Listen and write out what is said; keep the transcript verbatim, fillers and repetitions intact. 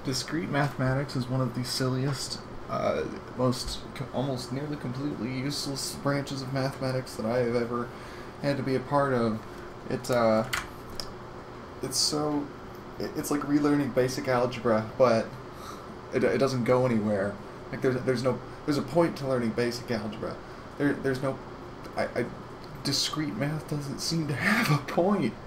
Discrete mathematics is one of the silliest, uh, most co- almost nearly completely useless branches of mathematics that I have ever had to be a part of. It's uh, it's so, it- it's like relearning basic algebra, but it, it doesn't go anywhere. Like there's there's no there's a point to learning basic algebra. There there's no, I, I discrete math doesn't seem to have a point.